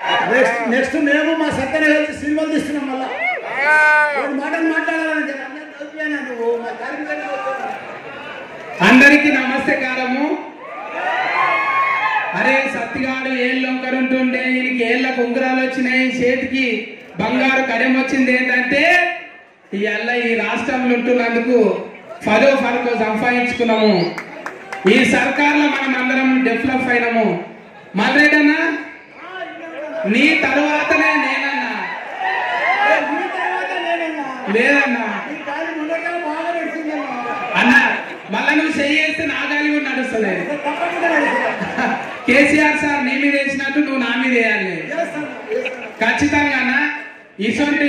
Next మేము మా సత్యన కలిసి సినిమాలు తీస్తున్నాం. మళ్ళా మాటలు మాట్లాడాలంటే అందరికీ నమస్కారము. అరే సత్తిగాడు ఏళ్ళు ఒక్కరుంటుండే ఈయనకి ఏళ్ళ ఉంగరాలు వచ్చినాయి, చేతికి బంగారు కడెం వచ్చింది. ఏంటంటే ఇవాళ ఈ రాష్ట్రంలో ఉంటున్నందుకు ఫరో సంపాదించుకున్నాము. ఈ సర్కార్లో మనం అందరం డెవలప్ అయినాము. మల్రెడ్డన్నా నీ తరువాతనే నేనన్నా, లేదన్నా అన్న మళ్ళా నువ్వు చేస్తే నా గాలి కూడా నడుస్తుంది. కేసీఆర్ సార్ నీ మీద వేసినట్టు నువ్వు నా మీద వేయాలి ఖచ్చితంగా అన్న. ఇటువంటి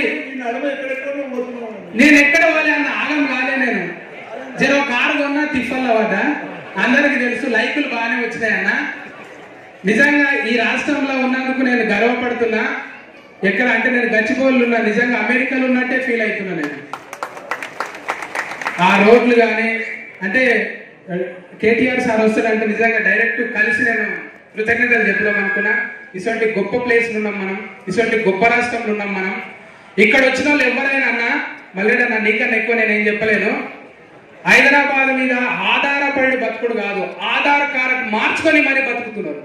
నేను ఎక్కడ పోలే అన్న, ఆగం కాలే. నేను జర కారు కొన్నా తిప్పల్లో పడ్డా. అందరికి తెలుసు లైకులు బాగానే వచ్చినాయన్న. నిజంగా ఈ రాష్ట్రంలో ఉన్నందుకు నేను గర్వపడుతున్నా. ఎక్కడ అంటే నేను గచ్చిబౌలిలో ఉన్నా, నిజంగా అమెరికాలో ఉన్నట్టే ఫీల్ అవుతున్నా నేను. ఆ రోడ్లు కానీ అంటే కేటీఆర్ సార్ వస్తాడంటే నిజంగా డైరెక్ట్ కలిసి నేను కృతజ్ఞతలు చెప్దాం అనుకున్నా. ఇటువంటి గొప్ప ప్లేస్లు ఉన్నాం మనం, ఇటువంటి గొప్ప రాష్ట్రంలో ఉన్నాం మనం. ఇక్కడ వచ్చిన వాళ్ళు ఎవరైనా అన్నా మల్రెడ్డన్నా నీకన్నా ఎక్కువ నేనేం చెప్పలేను. హైదరాబాద్ మీద ఆధారపడి బతుకుడు కాదు, ఆధార్ కార్డు మార్చుకొని మరీ బతుకుతున్నారు.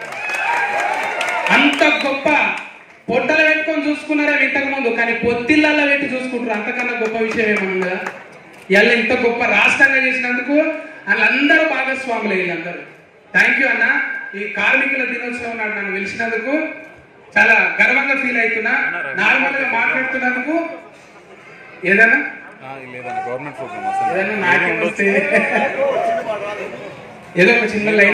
అంత గొప్ప పొట్టలు పెట్టుకొని చూసుకున్నారేమో ఇంతకు ముందు, కానీ పొత్తిళ్ళల్లో పెట్టి చూసుకుంటారు. అంతకన్నా గొప్ప విషయం ఏమన్నా ఇలా ఇంత గొప్ప రాష్ట్రంగా చేసినందుకు వాళ్ళందరూ భాగస్వాములు. వీళ్ళందరూ థ్యాంక్ యూ అన్న. ఈ కార్మికుల దినోత్సవం నాడు నన్ను పిలిచినందుకు చాలా గర్వంగా ఫీల్ అవుతున్నా. నార్మల్ గా మాట్లాడుతున్నందుకు ఏదైనా ఏదైనా నాకే వస్తే ఏదో ఒక చిన్న లైన్